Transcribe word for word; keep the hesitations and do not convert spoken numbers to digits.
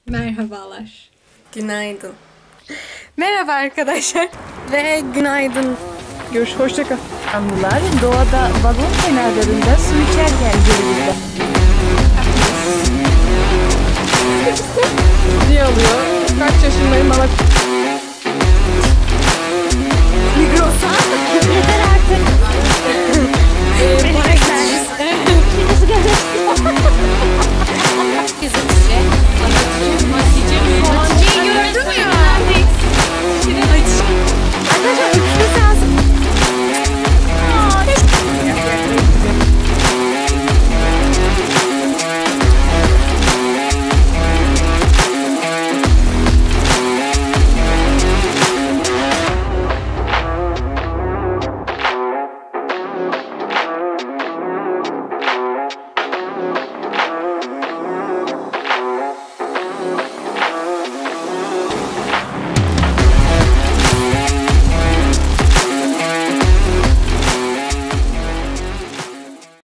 Merhabalar. Günaydın. Merhaba arkadaşlar ve günaydın. Görüş, hoşça kal. Anlılar doğada vagon kenarlarında su içerken görülür. Niye alıyor? Kaç yaşındayım bana